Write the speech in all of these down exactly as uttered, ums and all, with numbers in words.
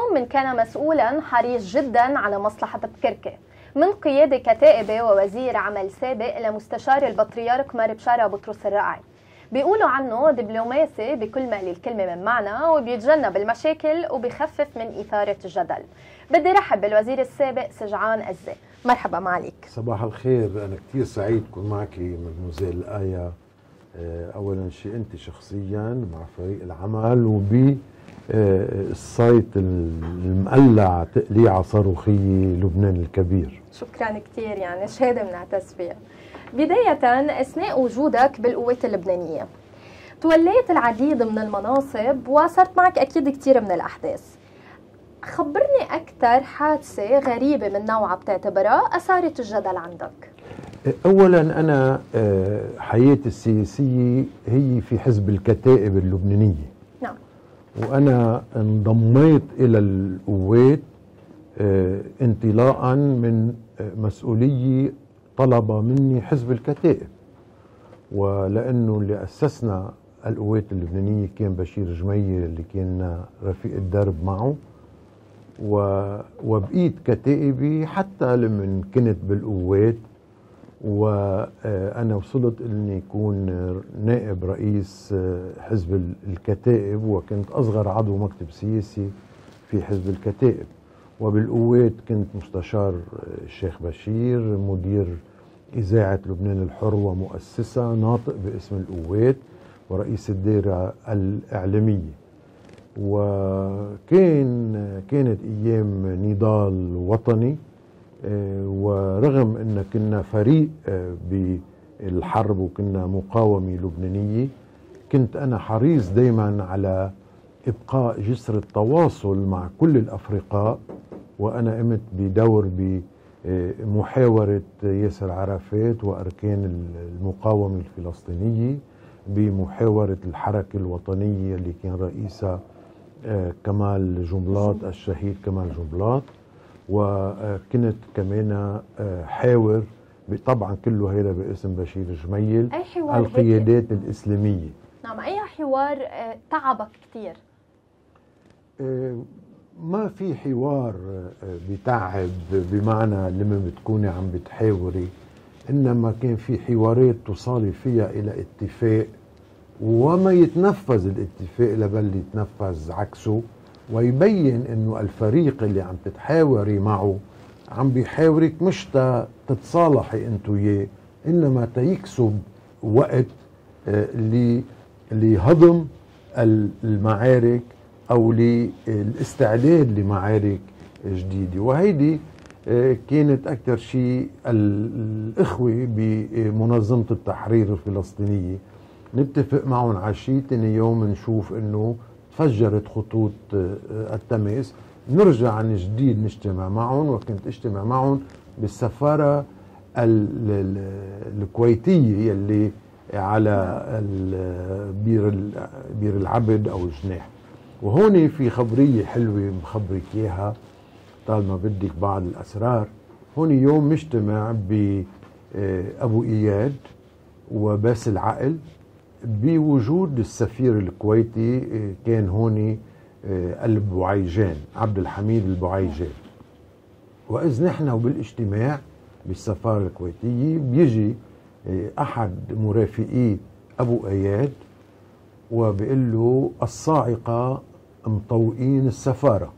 من كان مسؤولا حريص جدا على مصلحة بكركة، من قيادة كتائبة ووزير عمل سابق لمستشار البطريرك مار بشارة بطرس الرقعي. بيقولوا عنه دبلوماسي بكل ما للكلمة من معنى، وبيتجنب المشاكل وبيخفف من إثارة الجدل. بدي رحب بالوزير السابق سجعان أزة. مرحبا معاليك. صباح الخير، أنا كتير سعيد كون معك مدموزيل آية. أولا شيء أنت شخصيا مع فريق العمل وب السايت المقلع تقليعة صاروخية لبنان الكبير. شكرا كتير، يعني شهادة بنعتز فيها. بداية، أثناء وجودك بالقوات اللبنانية توليت العديد من المناصب وصارت معك أكيد كتير من الأحداث. خبرني أكثر حادثة غريبة من نوعها بتعتبرها أثارت الجدل عندك. أولا أنا حياتي السياسية هي في حزب الكتائب اللبنانية. نعم. وأنا انضميت إلى القوات انطلاقا من مسؤولية طلب مني حزب الكتائب، ولأنه اللي أسسنا القوات اللبنانية كان بشير جميل اللي كان رفيق الدرب معه، وبقيت كتائبي حتى لمن كنت بالقوات. وأنا وصلت أني أكون نائب رئيس حزب الكتائب، وكنت أصغر عضو مكتب سياسي في حزب الكتائب. وبالقوات كنت مستشار الشيخ بشير، مدير إذاعة لبنان الحر ومؤسسة ناطق باسم القوات، ورئيس الدائرة الإعلامية. وكان كانت أيام نضال وطني، ورغم أن كنا فريق بالحرب وكنا مقاومة لبنانية، كنت أنا حريص دايما على إبقاء جسر التواصل مع كل الأفرقاء. وأنا قمت بدور بمحاورة ياسر عرفات وأركان المقاومة الفلسطينية، بمحاورة الحركة الوطنية اللي كان رئيسها كمال جنبلاط، الشهيد كمال جنبلاط. وكنت كمان حاور طبعا كله هيدا باسم بشير جميل القيادات هيك الإسلامية. نعم. أي حوار تعبك كتير؟ ما في حوار بتعب بمعنى لما بتكوني عم بتحاوري، إنما كان في حوارات تصالي فيها إلى اتفاق، وما يتنفذ الاتفاق لبل يتنفذ عكسه، ويبين إنه الفريق اللي عم تتحاوري معه عم بيحاورك مش تتصالحي انتو وياه، إنما تيكسب وقت لهضم المعارك أو للاستعداد لمعارك جديدة. وهيدي كانت أكثر شيء الإخوة بمنظمة التحرير الفلسطينية نتفق معهم على شيء، تاني يوم نشوف إنه تفجرت خطوط التماس، نرجع عن جديد نجتمع معهم. وكنت اجتمع معهم بالسفارة الكويتية اللي على بير بير العبد أو الجناح. وهون في خبرية حلوة مخبرك إياها طالما بدك بعض الأسرار. هون يوم نجتمع بأبو إياد وباسل عقل بوجود السفير الكويتي، كان هون البعيجان، عبد الحميد البعيجان. وإذ نحن وبالاجتماع بالسفارة الكويتية بيجي أحد مرافقي أبو إياد وبيقول له الصاعقة مطوقين السفارة.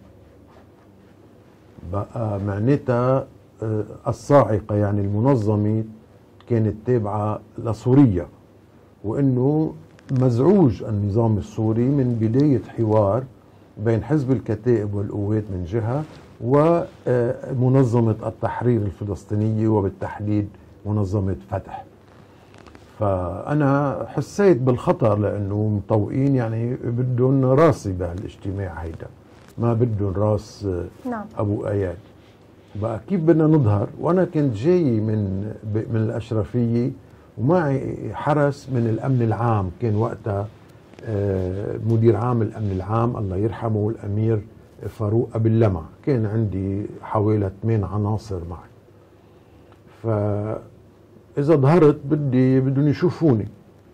بقى معناتها الصاعقة يعني المنظمة كانت تابعة لسوريا، وإنه مزعوج النظام السوري من بداية حوار بين حزب الكتائب والقوات من جهة ومنظمة التحرير الفلسطينية وبالتحديد منظمة فتح. فأنا حسيت بالخطر لأنه مطوقين يعني بدهم راسي بهالاجتماع هيدا، ما بدهم راس نعم. أبو أياد. بقى كيف بدنا نظهر؟ وأنا كنت جاي من من الأشرفية ومعي حرس من الأمن العام، كان وقتها مدير عام الأمن العام الله يرحمه الأمير فاروق أبي اللمع. كان عندي حوالي ثمان عناصر معي. فإذا ظهرت بدي بدهم يشوفوني،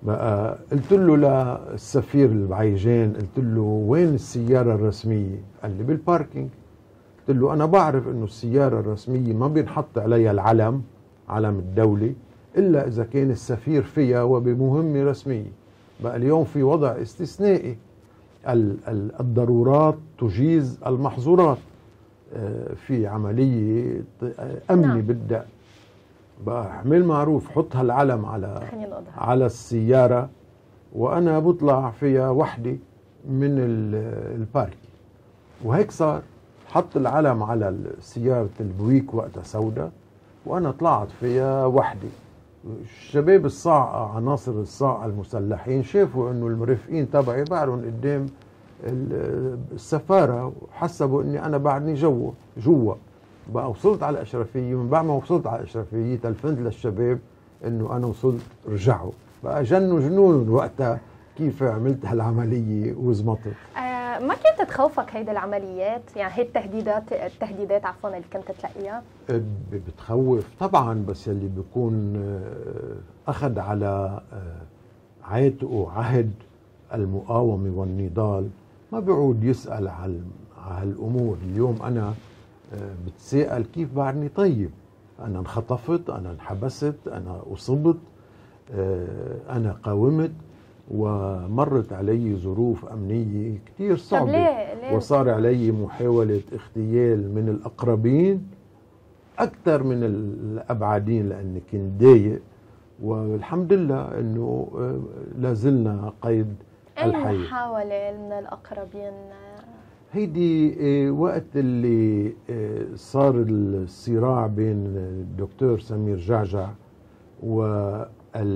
بقى قلت له للسفير البعيجان، قلت له وين السيارة الرسمية؟ قال لي بالباركينج. قلت له أنا بعرف إنه السيارة الرسمية ما بينحط عليها العلم، علم الدولة، إلا إذا كان السفير فيها وبمهمة رسمية. بقى اليوم في وضع استثنائي، الضرورات تجيز المحظورات، في عملية أمني نعم. بدأ بقى اعمل معروف، حط هالعلم على على السيارة وأنا بطلع فيها وحدي من البارك. وهيك صار، حط العلم على سيارة البويك وقتها سوداء وأنا طلعت فيها وحدي. الشباب الصاعقة، عناصر الصاعقة المسلحين، شافوا إنه المرافقين تبعي بعرهم قدام السفارة وحسبوا إني أنا بعدني جوا جوا. بقى وصلت على الأشرفية، من بعد ما وصلت على الأشرفية تلفنت للشباب إنه أنا وصلت، رجعوا. بقى جنوا جنون وقتها كيف عملت هالعملية وزمطت. آه ما كنت تخوفك هيدي العمليات؟ يعني هي التهديدات التهديدات عفوا اللي كنت تلاقيها؟ بتخوف طبعا، بس يلي بيكون أخذ على عاتقه عهد المقاومة والنضال ما بيعود يسأل على هالأمور. اليوم أنا بتساءل كيف بعدني طيب؟ أنا انخطفت، أنا انحبست، أنا أصبت، أنا قاومت، ومرت علي ظروف أمنية كتير صعبة. ليه؟ ليه؟ وصار علي محاولة اغتيال من الأقربين أكثر من الأبعدين لأني كنت ضايق، والحمد لله أنه لازلنا قيد الحياة. أي محاولة من الأقربين؟ هيدي وقت اللي صار الصراع بين الدكتور سمير جعجع و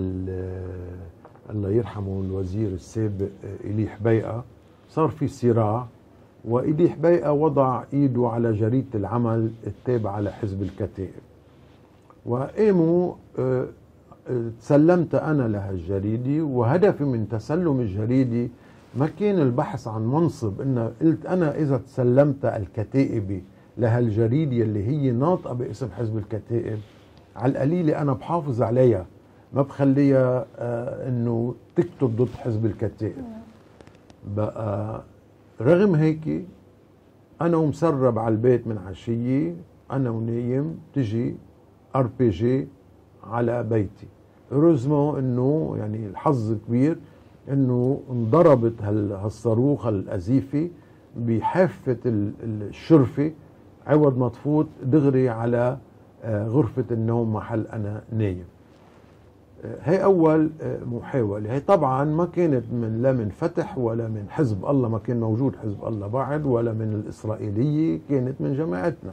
الله يرحمه الوزير السابق إلي حبيقة، صار في صراع، وإلي حبيقة وضع إيده على جريدة العمل التابعة لحزب الكتائب، وقاموا تسلمت أنا لهالجريدة. وهدفي من تسلم الجريدة ما كان البحث عن منصب، إن قلت أنا إذا تسلمت الكتائب لهالجريدة اللي هي ناطقة باسم حزب الكتائب، على القليلة أنا بحافظ عليها، ما بخليها آه إنه تكتب ضد حزب الكتائب. بقى رغم هيك أنا ومسرب على البيت من عشية، أنا ونايم، تجي ار بي جي على بيتي. رزمه إنه يعني الحظ كبير إنه انضربت هالصاروخ الأزيفي بحافة الشرفة، عوض ما تفوت دغري على غرفة النوم محل أنا نايم. هي أول محاولة. هي طبعا ما كانت من لا من فتح ولا من حزب الله، ما كان موجود حزب الله بعد، ولا من الإسرائيلية، كانت من جماعتنا.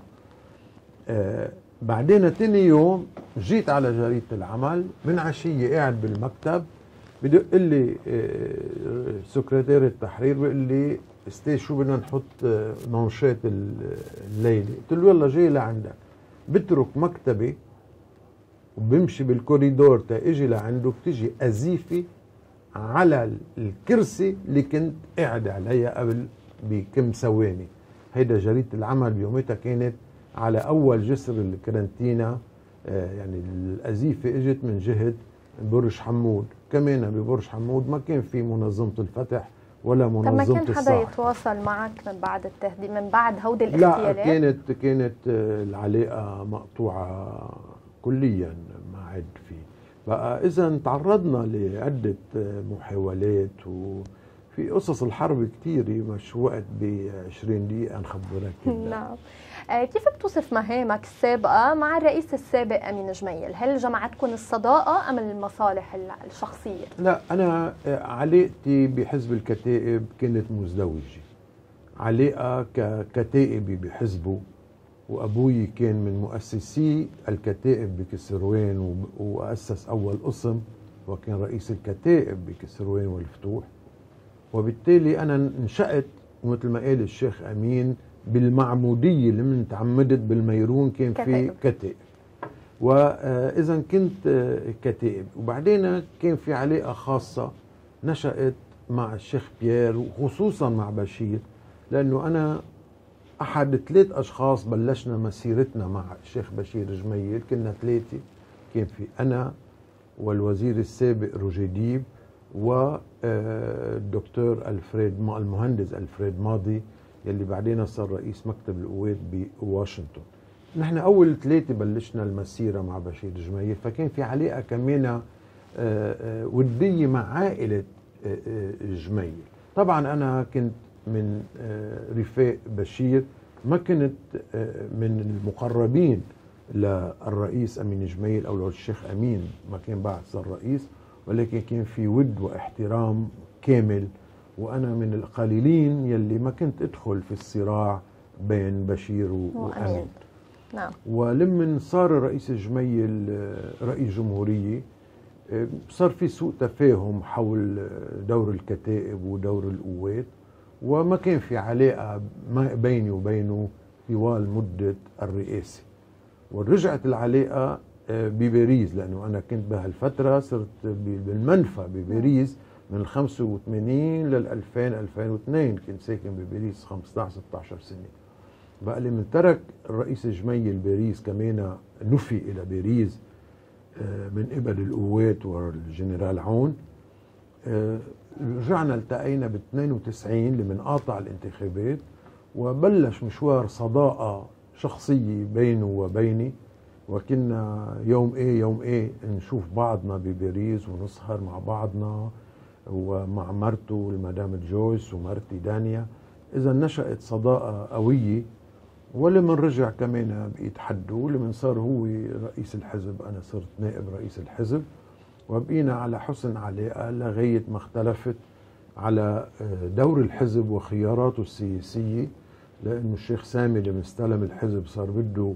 بعدين تاني يوم جيت على جريدة العمل من عشية، قاعد بالمكتب، بدق لي سكرتير التحرير بيقول لي استاذ شو بدنا نحط نونشات الليله؟ قلت له يلا جاي لعندك. بترك مكتبي وبمشي بالكوريدور تا اجي لعنده، بتجي ازيفي على الكرسي اللي كنت قاعد عليها قبل بكم ثواني. هيدا جريدة العمل بيومتها كانت على اول جسر الكرنتينا، يعني الازيفه اجت من جهه برج حمود. كمان ببرج حمود ما كان في منظمة الفتح ولا منظمة الصحة. طب ما كان حدا يتواصل معك من بعد التهديد، من بعد هودي الاغتيالات؟ لا، كانت كانت العلاقة مقطوعة كليا، ما عاد في. بقى إذا تعرضنا لعدة محاولات، وفي قصص الحرب كتيرة، مش وقت ب عشرين دقيقة نخبرك. نعم. كيف بتوصف مهامك السابقة مع الرئيس السابق أمين جميل؟ هل جمعتكم الصداقة أم المصالح الشخصية؟ لا، أنا علاقتي بحزب الكتائب كانت مزدوجة، علاقة ككتائبي بحزبه، وأبوي كان من مؤسسي الكتائب بكسروان، وأسس أول قسم، وكان رئيس الكتائب بكسروان والفتوح. وبالتالي أنا انشأت مثل ما قال الشيخ أمين بالمعمودية، اللي من تعمدت بالميرون كان في كتائب، وإذا كنت كتائب. وبعدين كان في علاقة خاصة نشأت مع الشيخ بيير، وخصوصا مع بشير، لأنه أنا أحد ثلاث أشخاص بلشنا مسيرتنا مع الشيخ بشير جميل. كنا ثلاثة، كان في أنا والوزير السابق روجي ديب والدكتور ألفريد المهندس ألفريد ماضي يلي بعدين صار رئيس مكتب القوات بواشنطن. نحن أول ثلاثة بلشنا المسيرة مع بشير جميل، فكان في علاقة كمان ودية مع عائلة جميل. طبعا أنا كنت من رفاق بشير، ما كنت من المقربين للرئيس أمين جميل أو للشيخ أمين، ما كان بعد صار رئيس، ولكن كان في ود واحترام كامل. وأنا من القليلين يلي ما كنت أدخل في الصراع بين بشير وأمين. نعم. ولمن صار رئيس جميل رئيس جمهورية صار في سوء تفاهم حول دور الكتائب ودور القوات، وما كان في علاقة بيني وبينه طوال مدة الرئاسة. ورجعت العلاقة بباريس، لأنه أنا كنت بهالفترة صرت بالمنفى بباريس من ال خمسة وثمانين لل ألفين ألفين واثنين، كنت ساكن بباريس خمسة عشر ستة عشر سنة. بقى لي من ترك الرئيس جميل باريس كمان نفي إلى باريس من قبل القوات والجنرال عون، رجعنا التقينا ب اثنين وتسعين لمن قاطع الانتخابات، وبلش مشوار صداقة شخصية بينه وبيني، وكنا يوم ايه يوم ايه نشوف بعضنا بباريس ونسهر مع بعضنا ومع مرته المدام جويس ومرتي دانيا. اذا نشأت صداقة قوية. ولمن رجع كمان بقيت حده، ولمن صار هو رئيس الحزب أنا صرت نائب رئيس الحزب، وبقينا على حسن علاقة لغاية ما اختلفت على دور الحزب وخياراته السياسية، لأنه الشيخ سامي لما استلم الحزب صار بده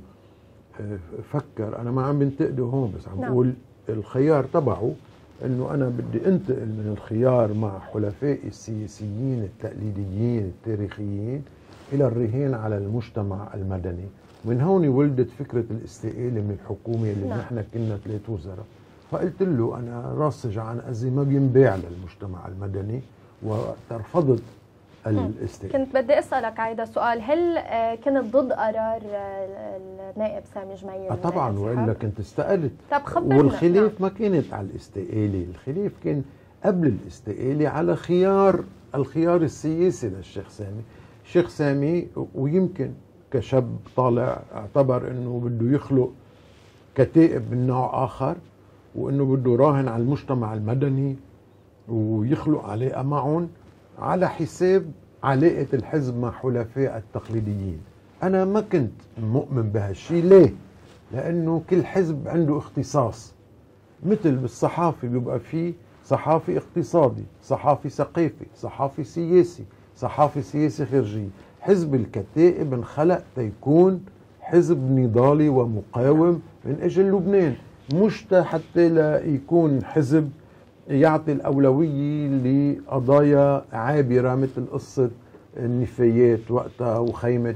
فكر. أنا ما عم بنتقده هون، بس عم بقول الخيار تبعه أنه أنا بدي أنتقل من الخيار مع حلفائي السياسيين التقليديين التاريخيين إلى الرهين على المجتمع المدني. من هون ولدت فكرة الاستقالة من الحكومة اللي نحن نعم. كنا ثلاث وزراء. فقلت له أنا راسج عن أزي ما بينباع للمجتمع المدني، وترفضت الاستقالة. كنت بدي أسألك عايدة سؤال، هل كنت ضد قرار النائب سامي جميل؟ طبعا، وإلا كنت استقلت. طب خبرنا. والخلاف ما كانت على الاستقالة، الخلاف كان قبل الاستقالة على خيار الخيار السياسي للشيخ سامي. الشيخ سامي ويمكن كشاب طالع اعتبر انه بده يخلق كتائب من نوع اخر، وانه بده يراهن على المجتمع المدني ويخلق علاقه معهم على حساب علاقه الحزب مع حلفاء التقليديين. انا ما كنت مؤمن بهالشيء. ليه؟ لانه كل حزب عنده اختصاص، مثل بالصحافه بيبقى فيه صحافي اقتصادي، صحافي ثقافي، صحافي سياسي، صحافي سياسي خارجي. حزب الكتائب انخلق تيكون حزب نضالي ومقاوم من اجل لبنان، مش حتى لا يكون حزب يعطي الأولوية لقضايا عابرة مثل قصة النفايات وقتها وخيمة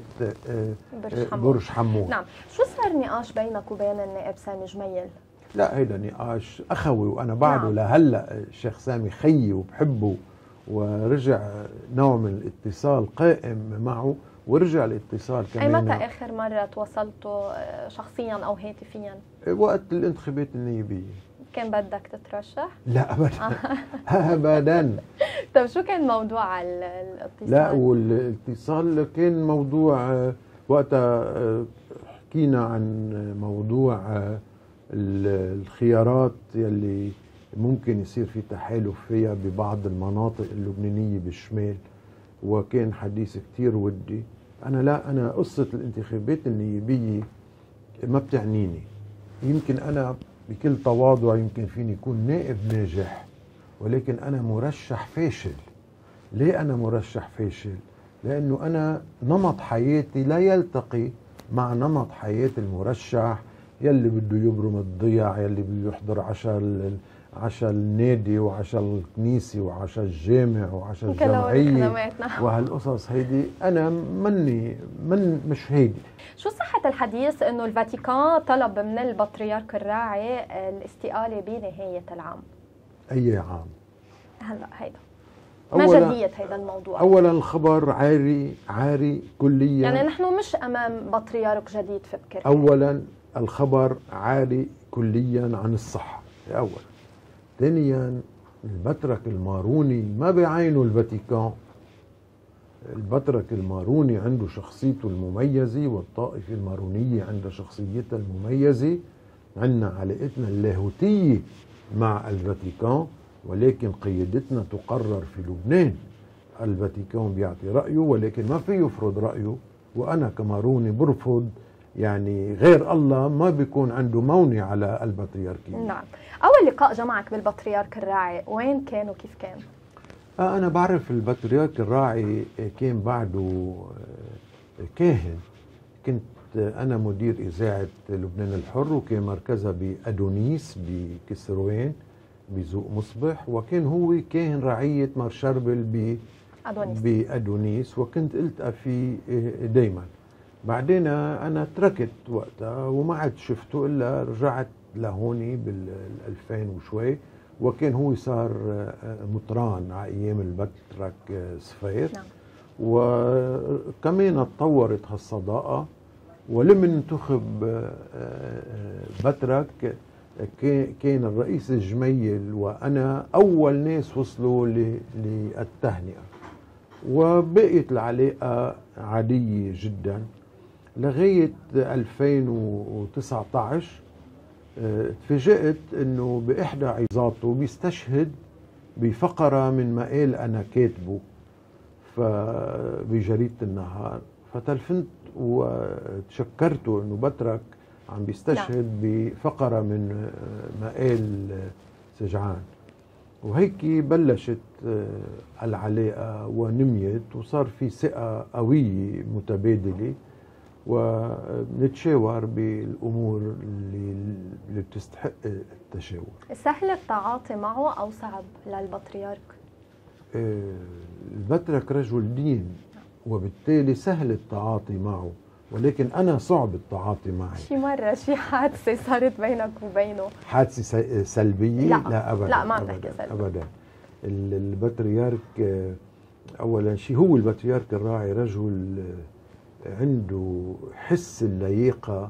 برج حمود. برج حمود. نعم. شو صار نقاش بينك وبين النائب سامي جميل؟ لا، هيدا نقاش أخوي، وأنا بعده نعم. لهلأ الشيخ سامي خيي وبحبه، ورجع نوع من الاتصال قائم معه، ورجع الاتصال كمان. أي متى آخر مرة تواصلتوا شخصيا أو هاتفيا؟ وقت الانتخابات النيابية. كان بدك تترشح؟ لا أبدا. أبدا. طيب شو كان موضوع الاتصال؟ لا، والاتصال كان موضوع وقتها حكينا عن موضوع الخيارات يلي ممكن يصير في تحالف فيها ببعض المناطق اللبنانية بالشمال، وكان حديث كتير ودي. أنا لا أنا قصة الانتخابات النيابية ما بتعنيني. يمكن أنا بكل تواضع يمكن فيني يكون نائب ناجح، ولكن أنا مرشح فاشل. ليه أنا مرشح فاشل؟ لأنه أنا نمط حياتي لا يلتقي مع نمط حياة المرشح يلي بده يبرم الضياع، يلي بده يحضر عشاء عشاء النادي وعشاء الكنيسة وعشاء الجامع وعشاء الجمعية وهالقصص هيدي. أنا مني من مش هيدي. شو صحة الحديث إنه الفاتيكان طلب من البطريرك الراعي الاستقالة بنهاية العام؟ أي عام؟ هلا هيدا ما جدية هيدا الموضوع؟ أولا الخبر عاري عاري كليا، يعني نحن مش أمام بطريرك جديد في بكركة. أولا الخبر عاري كليا عن الصحة أولا. ثانيا البطرك الماروني ما بعينه الفاتيكان. البطرك الماروني عنده شخصيته المميزة، والطائفة المارونية عندها شخصيتها المميزة. عندنا علاقتنا اللاهوتية مع الفاتيكان، ولكن قيادتنا تقرر في لبنان. الفاتيكان بيعطي رأيه ولكن ما في يفرض رأيه، وأنا كماروني برفض. يعني غير الله ما بيكون عنده مونة على البطريركية. نعم. أول لقاء جمعك بالبطريرك الراعي وين كان وكيف كان؟ آه أنا بعرف البطريرك الراعي كان بعده كاهن. كنت أنا مدير إذاعة لبنان الحر، وكان مركزها بأدونيس بكسروان بذوق مصبح، وكان هو كاهن رعية مار شربل أدونيس. بأدونيس، وكنت ألتقى فيه دايما. بعدين أنا تركت وقتها وما عاد شفته إلا رجعت لهوني بالألفين وشوي، وكان هو صار مطران على أيام البطرك صفير. نعم. وكمان تطورت هالصداقة، ولما انتخب بطرك كان الرئيس الجميل وأنا أول ناس وصلوا للتهنئة، وبقيت العلاقة عادية جدا لغاية ألفين وتسعة عشر. تفاجأت أنه بإحدى عظاته بيستشهد بفقرة من مقال أنا كاتبه بجريدة النهار، فتلفنت وتشكرته أنه بطرك عم بيستشهد بفقرة من مقال سجعان. وهيك بلشت العلاقة ونميت، وصار في ثقة قوية متبادلة، ونتشاور بالأمور اللي, اللي بتستحق التشاور. سهل التعاطي معه أو صعب للبطريرك؟ البطرك رجل دين، وبالتالي سهل التعاطي معه، ولكن أنا صعب التعاطي معي. شي مرة شي حادثة صارت بينك وبينه؟ حادثة سلبية؟ لا, لا أبدا. لا ما بنحكي سلبي أبدا. البطريرك أولا شيء، هو البطريرك الراعي رجل عنده حس اللياقة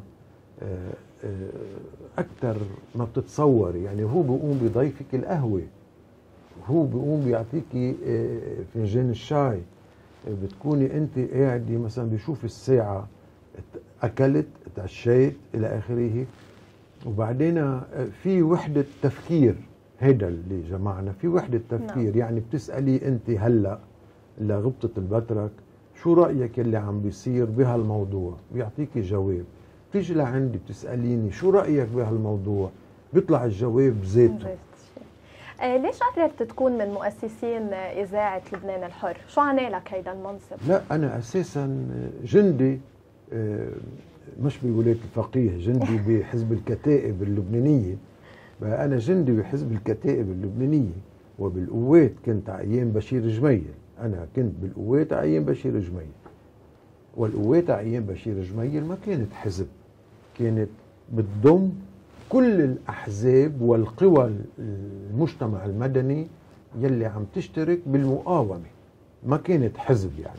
أكثر ما بتتصور. يعني هو بيقوم بيضيفك القهوة، هو بيقوم بيعطيكي فنجان الشاي، بتكوني أنت قاعدة مثلا بيشوف الساعة أكلت تعشيت إلى آخره. وبعدين في وحدة تفكير، هيدا اللي جمعنا في وحدة تفكير. نعم. يعني بتسألي أنت هلأ لغبطة البطرك شو رأيك اللي عم بيصير بهالموضوع، بيعطيكي جواب. بتيجي لعندي بتسأليني شو رأيك بهالموضوع، بيطلع الجواب ذاته. آه ليش قررت تكون من مؤسسين إذاعة لبنان الحر؟ شو عني لك هيدا المنصب؟ لا أنا أساسا جندي، آه مش بولاية الفقيه، جندي بحزب الكتائب اللبنانية. أنا جندي بحزب الكتائب اللبنانية، وبالقوات كنت على أيام بشير جميل. أنا كنت بالقوات على أيام بشير جميل، والقوات على أيام بشير جميل ما كانت حزب، كانت بتضم كل الأحزاب والقوى المجتمع المدني يلي عم تشترك بالمقاومة، ما كانت حزب يعني.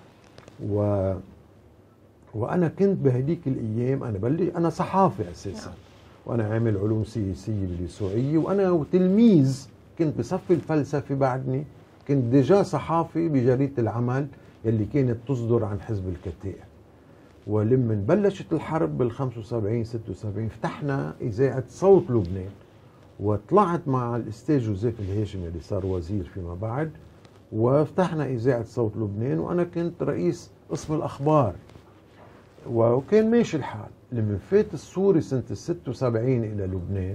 و وأنا كنت بهديك الأيام أنا بلي أنا صحافي أساسا، وأنا عامل علوم سياسية باليسوعية، وأنا تلميذ كنت بصف الفلسفة. بعدني كنت ديجا صحافي بجريدة العمل يلي كانت تصدر عن حزب الكتائب. ولما بلشت الحرب بال خمسة وسبعين ستة وسبعين فتحنا إذاعة صوت لبنان، وطلعت مع الأستاذ جوزيف الهاشمي اللي صار وزير فيما بعد، وفتحنا إذاعة صوت لبنان، وأنا كنت رئيس قسم الأخبار، وكان ماشي الحال. لما فات السوري سنة ستة وسبعين إلى لبنان،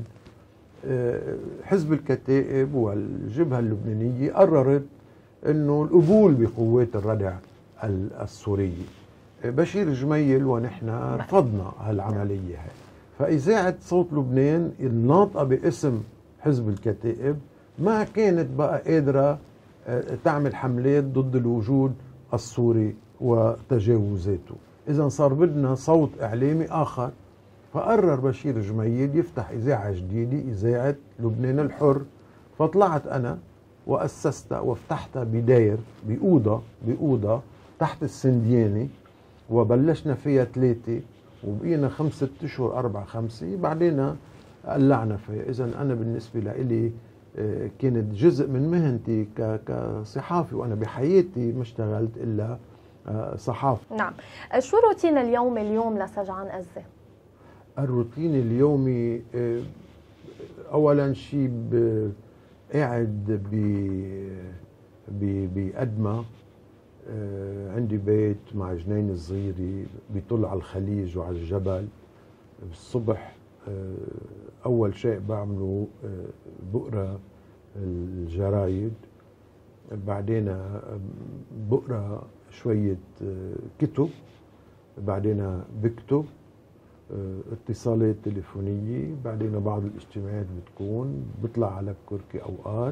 حزب الكتائب والجبهة اللبنانية قررت أنه القبول بقوات الردع السورية. بشير جميل ونحن رفضنا هالعملية هاي. فإذاعة صوت لبنان الناطقة باسم حزب الكتائب ما كانت بقى قادرة تعمل حملات ضد الوجود السوري وتجاوزاته. إذا صار بدنا صوت إعلامي آخر، فقرر بشير جميل يفتح إذاعة جديدة، إذاعة لبنان الحر. فطلعت أنا وأسستها وفتحتها بداير بأوضة بأوضة تحت السندياني، وبلشنا فيها ثلاثة، وبقينا خمسة أشهر أربعة خمسة، بعدين قلعنا فيها. إذا أنا بالنسبة لي كانت جزء من مهنتي كصحافي، وأنا بحياتي ما اشتغلت إلا صحافي. نعم. شو روتين اليوم اليوم لسجعان أزة؟ الروتين اليومي أولا شيء قاعد بأدمى، عندي بيت مع جنين صغيرة بيطل على الخليج وعلى الجبل. الصبح أول شيء بعمله بقرأ الجرايد، بعدين بقرأ شوية كتب، بعدين بكتب اتصالات تليفونية، بعدين بعض الاجتماعات بتكون بطلع على كركي أوقات،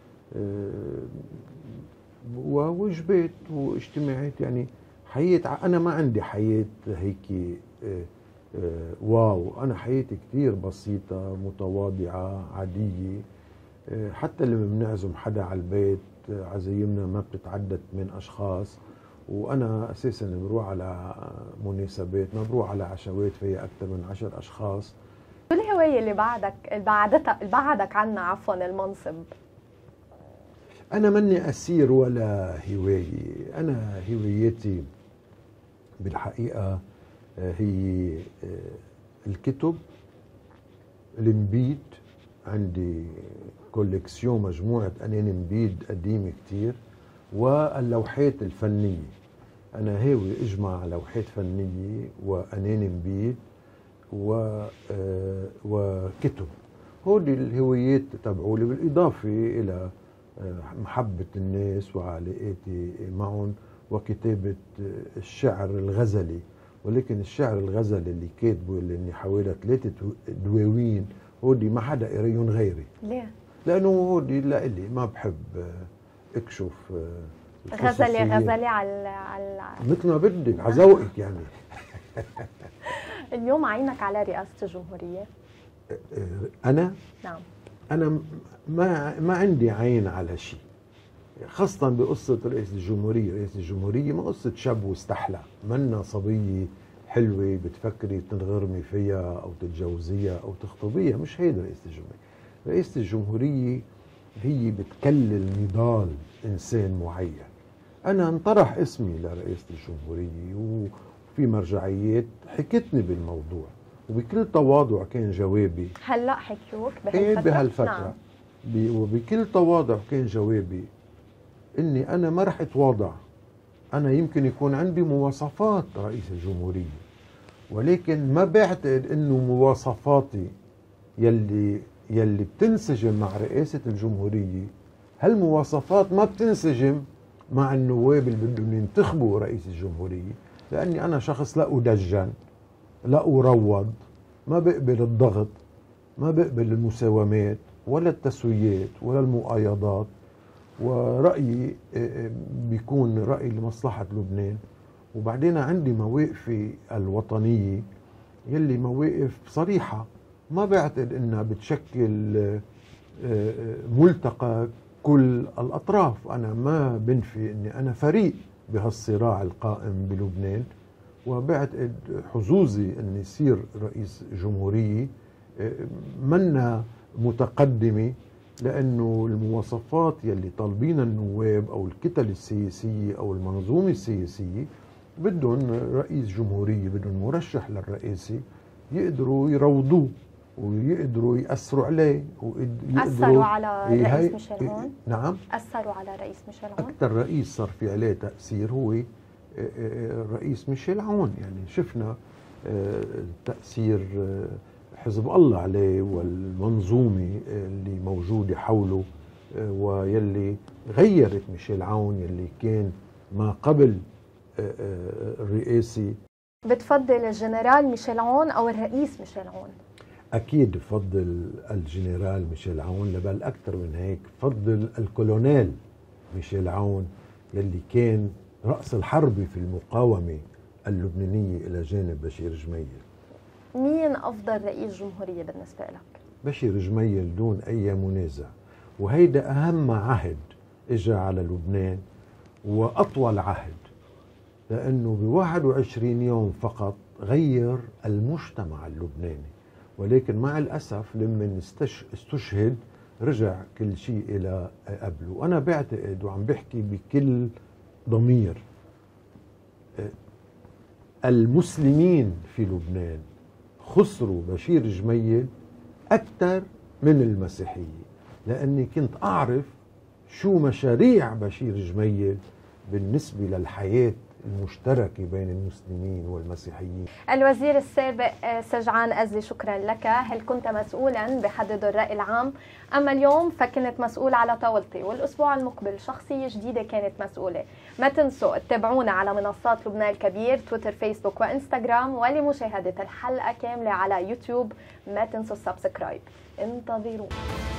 ووجبات واجتماعات. يعني حياة، أنا ما عندي حياة هيك واو، أنا حياتي كتير بسيطة متواضعة عادية. حتى لما بنعزم حدا على البيت عزايمنا ما بتتعدى من أشخاص، وأنا أساسا بروح على مناسبات، ما بروح على عشوات فيها أكثر من عشر أشخاص. شو الهواية اللي بعدك اللي بعدتك اللي بعدك عنا عفوا المنصب؟ أنا مني أسير ولا هواية، أنا هوايتي بالحقيقة هي الكتب، المبيد. عندي كوليكسيون، مجموعة أناني مبيد قديمة كتير، واللوحات الفنية. أنا هاوي أجمع لوحات فنية وأناني مبيد وكتب. هودي الهوايات تبعولي، بالإضافة إلى محبة الناس وعلاقاتي معهم وكتابة الشعر الغزلي. ولكن الشعر الغزلي اللي كاتبه اللي اني حوالي ثلاثة دواوين، هودي ما حدا قريهم غيري. ليه؟ لأنه هودي لإلي ما بحب اكشف غزلي غزلي على على مثل ما بدك على ذوقك يعني. اليوم عينك على رئاسة الجمهورية؟ أنا؟ نعم. أنا ما ما عندي عين على شيء، خاصة بقصة رئيس الجمهورية. رئيس الجمهورية ما قصة شاب واستحلى، منا صبية حلوة بتفكري تنغرمي فيها أو تتجوزيها أو تخطبيها، مش هيدا رئيس الجمهورية. رئيس الجمهورية هي بتكلل نضال إنسان معين. أنا انطرح اسمي لرئيس الجمهورية وفي مرجعيات حكتني بالموضوع، وبكل تواضع كان جوابي. هلأ حكيوك بهالفترة؟ ايه بهالفترة. نعم. وبكل تواضع كان جوابي اني انا ما رح اتواضع. انا يمكن يكون عندي مواصفات رئيس الجمهورية، ولكن ما بعتقد انه مواصفاتي يلي يلي بتنسجم مع رئاسة الجمهورية هالمواصفات ما بتنسجم مع النواب اللي بدهم ينتخبوا رئيس الجمهورية. لاني انا شخص لا ادجن، لا اروض، ما بقبل الضغط، ما بقبل المساومات ولا التسويات ولا المؤايضات، ورأيي بيكون رأي لمصلحة لبنان. وبعدين عندي مواقفي الوطنية يلي مواقف صريحة، ما بعتقد انها بتشكل ملتقى كل الأطراف. أنا ما بنفي أني أنا فريق بهالصراع القائم بلبنان، وبعتقد حظوظي أني يصير رئيس جمهورية منا متقدمة، لأنه المواصفات يلي طالبين النواب أو الكتل السياسية أو المنظومة السياسية بدهم رئيس جمهورية، بدهم مرشح للرئاسة يقدروا يروضوه ويقدروا يأثروا عليه ويقدروا أثروا على رئيس ميشيل عون. نعم، أثروا على رئيس ميشيل عون. أكثر رئيس صار في عليه تأثير هو الرئيس ميشيل عون. يعني شفنا تأثير حزب الله عليه والمنظومة اللي موجودة حوله، ويلي غيرت ميشيل عون يلي كان ما قبل الرئاسي. بتفضل الجنرال ميشيل عون أو الرئيس ميشيل عون؟ أكيد بفضل الجنرال ميشيل عون، بل أكثر من هيك بفضل الكولونيل ميشيل عون يلي كان رأس الحرب في المقاومة اللبنانية إلى جانب بشير جميل. مين أفضل رئيس جمهورية بالنسبة لك؟ بشير جميل دون أي منازع، وهيدا أهم عهد إجا على لبنان وأطول عهد، لأنه بواحد وعشرين يوم فقط غير المجتمع اللبناني. ولكن مع الأسف لما استشهد رجع كل شيء إلى قبله. وأنا بعتقد وعم بحكي بكل ضمير، المسلمين في لبنان خسروا بشير جميل أكثر من المسيحيين، لأني كنت أعرف شو مشاريع بشير جميل بالنسبة للحياة المشتركة بين المسلمين والمسيحيين. الوزير السابق سجعان أزلي، شكرا لك. هل كنت مسؤولا بحدد الرأي العام؟ أما اليوم فكنت مسؤول على طاولتي، والأسبوع المقبل شخصية جديدة كانت مسؤولة. ما تنسوا تتابعونا على منصات لبنان الكبير، تويتر، فيسبوك وإنستغرام، ولمشاهدة الحلقة كاملة على يوتيوب ما تنسوا السبسكرايب. انتظرونا.